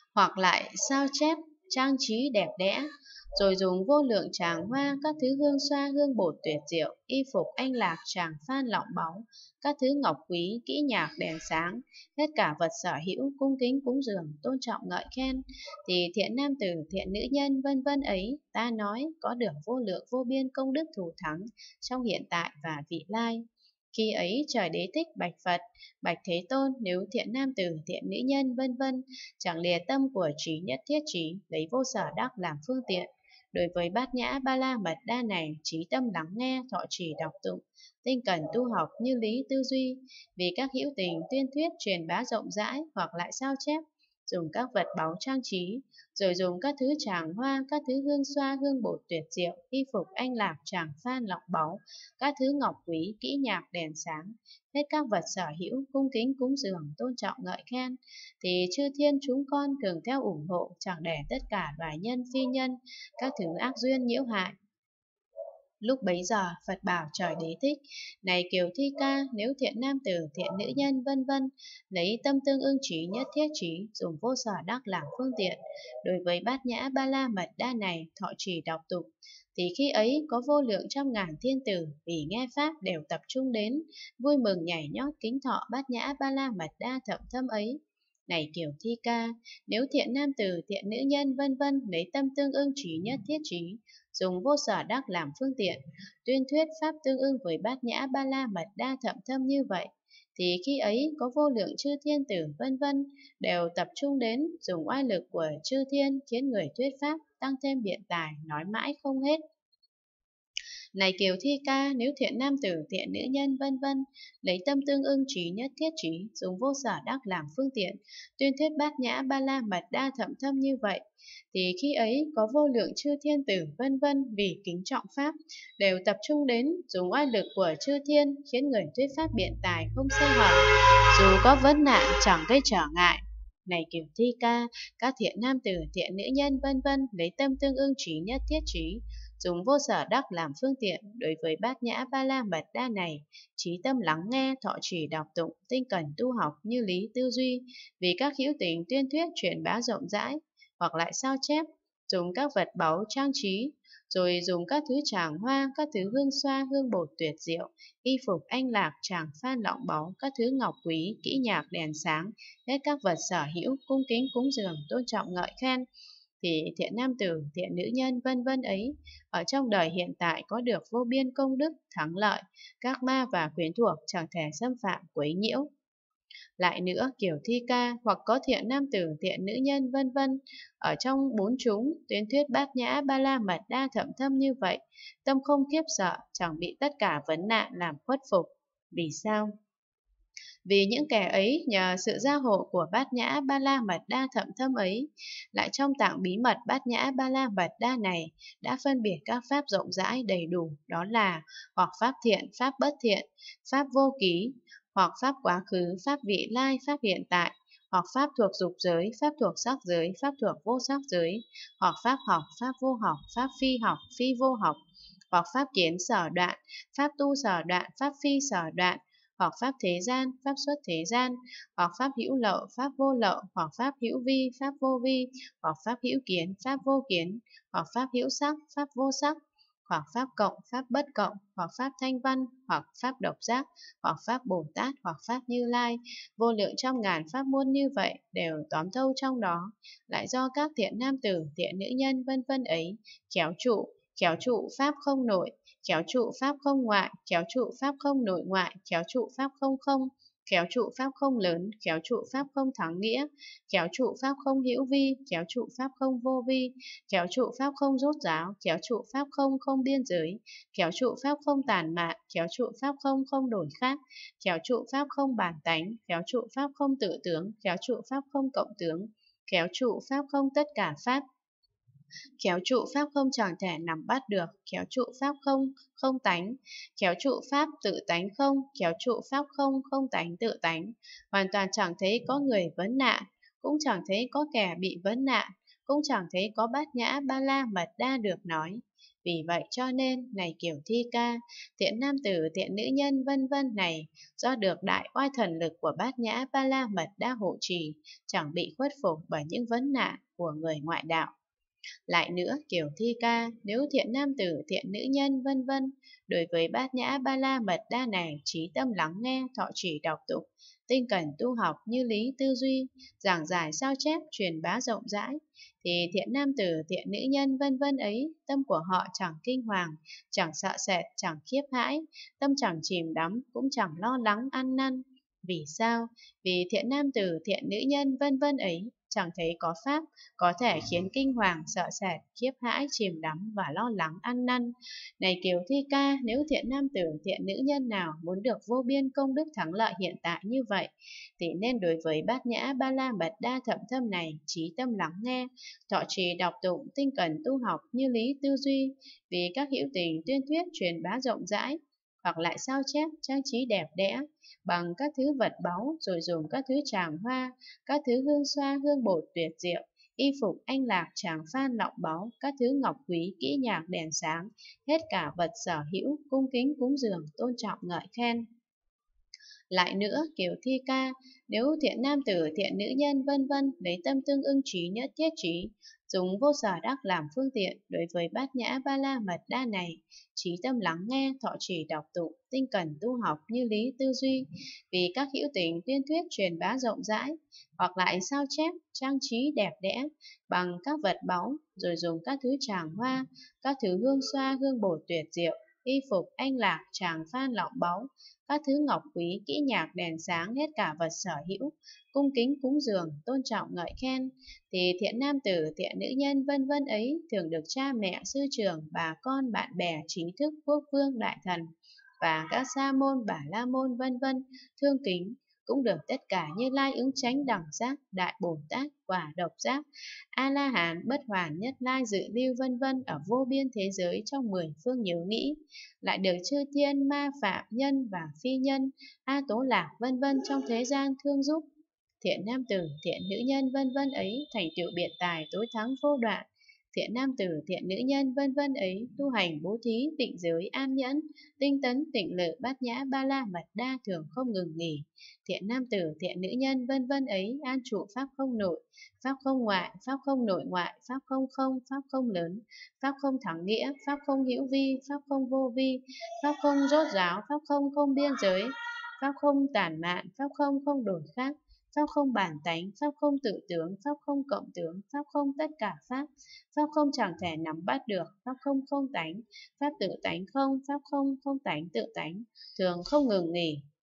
hoặc lại sao chép trang trí đẹp đẽ, rồi dùng vô lượng tràng hoa, các thứ hương xoa hương bột tuyệt diệu, y phục anh lạc tràng phan lọng báu, các thứ ngọc quý, kỹ nhạc đèn sáng, hết cả vật sở hữu, cung kính cúng dường, tôn trọng ngợi khen, thì thiện nam tử, thiện nữ nhân, vân vân ấy, ta nói có được vô lượng vô biên công đức thù thắng trong hiện tại và vị lai. Khi ấy trời đế thích bạch Phật: bạch Thế Tôn, nếu thiện nam tử, thiện nữ nhân, vân vân, chẳng lìa tâm của trí nhất thiết trí, lấy vô sở đắc làm phương tiện, đối với bát nhã ba la mật đa này, trí tâm lắng nghe, thọ trì đọc tụng, tinh cần tu học như lý tư duy, vì các hữu tình tuyên thuyết truyền bá rộng rãi, hoặc lại sao chép, dùng các vật báu trang trí, rồi dùng các thứ tràng hoa, các thứ hương xoa hương bột tuyệt diệu, y phục anh lạc tràng phan lọng báu, các thứ ngọc quý, kỹ nhạc đèn sáng, hết các vật sở hữu, cung kính cúng dường, tôn trọng ngợi khen, thì chư thiên chúng con thường theo ủng hộ, chẳng để tất cả loài nhân phi nhân, các thứ ác duyên nhiễu hại. Lúc bấy giờ, Phật bảo trời đế thích: này Kiều Thi Ca, nếu thiện nam tử, thiện nữ nhân, vân vân, lấy tâm tương ưng trí nhất thiết trí, dùng vô sở đắc làm phương tiện, đối với bát nhã ba la mật đa này, thọ trì đọc tụng, thì khi ấy có vô lượng trăm ngàn thiên tử vì nghe pháp đều tập trung đến, vui mừng nhảy nhót kính thọ bát nhã ba la mật đa thậm thâm ấy. Này Kiều Thi Ca, nếu thiện nam tử, thiện nữ nhân, vân vân, lấy tâm tương ưng trí nhất thiết trí, dùng vô sở đắc làm phương tiện, tuyên thuyết pháp tương ưng với bát nhã ba la mật đa thậm thâm như vậy, thì khi ấy có vô lượng chư thiên tử vân vân đều tập trung đến, dùng oai lực của chư thiên khiến người thuyết pháp tăng thêm biện tài, nói mãi không hết. Này Kiều Thi Ca, nếu thiện nam tử, thiện nữ nhân, vân vân, lấy tâm tương ưng trí nhất thiết trí, dùng vô sở đắc làm phương tiện, tuyên thuyết bát nhã ba la mật đa thậm thâm như vậy, thì khi ấy có vô lượng chư thiên tử vân vân vì kính trọng pháp đều tập trung đến, dùng oai lực của chư thiên khiến người thuyết pháp biện tài không sơ hở, dù có vấn nạn chẳng gây trở ngại. Này Kiều Thi Ca, các thiện nam tử, thiện nữ nhân, vân vân, lấy tâm tương ưng trí nhất thiết trí, dùng vô sở đắc làm phương tiện, đối với bát nhã ba la mật đa này, trí tâm lắng nghe, thọ trì đọc tụng, tinh cần tu học như lý tư duy, vì các hữu tình tuyên thuyết truyền bá rộng rãi, hoặc lại sao chép, dùng các vật báu trang trí, rồi dùng các thứ tràng hoa, các thứ hương xoa hương bột tuyệt diệu, y phục anh lạc tràng phan lọng báu, các thứ ngọc quý, kỹ nhạc đèn sáng, hết các vật sở hữu, cung kính cúng dường, tôn trọng ngợi khen, thì thiện nam tử, thiện nữ nhân, vân vân ấy, ở trong đời hiện tại có được vô biên công đức, thắng lợi, các ma và quyến thuộc chẳng thể xâm phạm quấy nhiễu. Lại nữa, Kiều Thi Ca, hoặc có thiện nam tử, thiện nữ nhân, vân vân, ở trong bốn chúng, tuyên thuyết bát nhã ba la mật đa thậm thâm như vậy, tâm không khiếp sợ, chẳng bị tất cả vấn nạn làm khuất phục. Vì sao? Vì những kẻ ấy nhờ sự gia hộ của bát nhã ba la mật đa thậm thâm ấy, lại trong tạng bí mật bát nhã ba la mật đa này đã phân biệt các pháp rộng rãi đầy đủ, đó là hoặc pháp thiện, pháp bất thiện, pháp vô ký, hoặc pháp quá khứ, pháp vị lai, pháp hiện tại, hoặc pháp thuộc dục giới, pháp thuộc sắc giới, pháp thuộc vô sắc giới, hoặc pháp học, pháp vô học, pháp phi vô học, hoặc pháp kiến sở đoạn, pháp tu sở đoạn, pháp phi sở đoạn, hoặc pháp thế gian, pháp xuất thế gian, hoặc pháp hữu lậu, pháp vô lậu, hoặc pháp hữu vi, pháp vô vi, hoặc pháp hữu kiến, pháp vô kiến, hoặc pháp hữu sắc, pháp vô sắc, hoặc pháp cộng, pháp bất cộng, hoặc pháp thanh văn, hoặc pháp độc giác, hoặc pháp Bồ Tát, hoặc pháp Như Lai, vô lượng trăm ngàn pháp môn như vậy đều tóm thâu trong đó, lại do các thiện nam tử, thiện nữ nhân, vân vân ấy khéo trụ pháp không nội, khéo trụ pháp không ngoại, khéo trụ pháp không nội ngoại, khéo trụ pháp không không, khéo trụ pháp không lớn, khéo trụ pháp không thắng nghĩa, khéo trụ pháp không hữu vi, khéo trụ pháp không vô vi, khéo trụ pháp không rốt ráo, khéo trụ pháp không không biên giới, khéo trụ pháp không tàn mạn, khéo trụ pháp không không đổi khác, khéo trụ pháp không bản tánh, khéo trụ pháp không tự tướng, khéo trụ pháp không cộng tướng, khéo trụ pháp không tất cả pháp, khéo trụ pháp không chẳng thể nắm bắt được, khéo trụ pháp không không tánh, khéo trụ pháp tự tánh không, khéo trụ pháp không không tánh tự tánh, hoàn toàn chẳng thấy có người vấn nạn, cũng chẳng thấy có kẻ bị vấn nạn, cũng chẳng thấy có Bát Nhã Ba La Mật Đa được nói. Vì vậy cho nên, này Kiều Thi Ca, thiện nam tử, thiện nữ nhân vân vân này, do được đại oai thần lực của Bát Nhã Ba La Mật Đa hộ trì, chẳng bị khuất phục bởi những vấn nạn của người ngoại đạo. Lại nữa, Kiều Thi Ca, nếu thiện nam tử, thiện nữ nhân vân vân, đối với Bát Nhã Ba La Mật Đa này, trí tâm lắng nghe, thọ trì đọc tụng, tinh cần tu học như lý tư duy, giảng giải sao chép, truyền bá rộng rãi, thì thiện nam tử, thiện nữ nhân vân vân ấy, tâm của họ chẳng kinh hoàng, chẳng sợ sệt, chẳng khiếp hãi, tâm chẳng chìm đắm, cũng chẳng lo lắng ăn năn. Vì sao? Vì thiện nam tử, thiện nữ nhân vân vân ấy chẳng thấy có pháp có thể khiến kinh hoàng, sợ sệt, khiếp hãi, chìm đắm và lo lắng ăn năn. Này Kiều Thi Ca, nếu thiện nam tử, thiện nữ nhân nào muốn được vô biên công đức thắng lợi hiện tại như vậy, thì nên đối với Bát Nhã Ba La Mật Đa thậm thâm này, trí tâm lắng nghe, thọ trì đọc tụng, tinh cần tu học như lý tư duy, vì các hữu tình tuyên thuyết truyền bá rộng rãi, hoặc lại sao chép trang trí đẹp đẽ bằng các thứ vật báu, rồi dùng các thứ tràng hoa, các thứ hương xoa hương bột tuyệt diệu, y phục anh lạc tràng phan lọng báu, các thứ ngọc quý kỹ nhạc đèn sáng, hết cả vật sở hữu, cung kính cúng dường, tôn trọng ngợi khen. Lại nữa, Kiều Thi Ca, nếu thiện nam tử, thiện nữ nhân vân vân lấy tâm tương ưng trí nhất thiết trí, dùng vô sở đắc làm phương tiện đối với Bát Nhã Ba La Mật Đa này, trí tâm lắng nghe, thọ trì đọc tụng, tinh cần tu học như lý tư duy, vì các hữu tình tuyên thuyết truyền bá rộng rãi, hoặc lại sao chép, trang trí đẹp đẽ bằng các vật báu, rồi dùng các thứ tràng hoa, các thứ hương xoa hương bột tuyệt diệu, y phục anh lạc tràng phan lọng báu, các thứ ngọc quý kỹ nhạc đèn sáng, hết cả vật sở hữu, cung kính cúng dường, tôn trọng ngợi khen, thì thiện nam tử, thiện nữ nhân vân vân ấy thường được cha mẹ, sư trưởng, bà con, bạn bè, trí thức, quốc vương, đại thần và các sa môn, bà la môn vân vân thương kính, cũng được tất cả Như Lai ứng chánh đẳng giác, đại Bồ Tát, quả độc giác, A La Hán, bất hoàn, nhất lai, dự lưu vân vân ở vô biên thế giới trong 10 phương nhớ nghĩ, lại được chư thiên, ma, phạm, nhân và phi nhân, A Tố Lạc vân vân trong thế gian thương giúp. Thiện nam tử, thiện nữ nhân vân vân ấy thành tựu biện tài tối thắng vô đoạn. Thiện nam tử, thiện nữ nhân vân vân ấy tu hành bố thí, tịnh giới, an nhẫn, tinh tấn, tịnh lự, bát nhã, ba la mật đa thường không ngừng nghỉ. Thiện nam tử, thiện nữ nhân vân vân ấy an trụ pháp không nội, pháp không ngoại, pháp không nội ngoại, pháp không không, pháp không lớn, pháp không thắng nghĩa, pháp không hữu vi, pháp không vô vi, pháp không rốt ráo, pháp không không biên giới, pháp không tản mạn, pháp không không đổi khác, pháp không bản tánh, pháp không tự tướng, pháp không cộng tướng, pháp không tất cả pháp, pháp không chẳng thể nắm bắt được, pháp không không tánh, pháp tự tánh không, pháp không không tánh tự tánh, thường không ngừng nghỉ.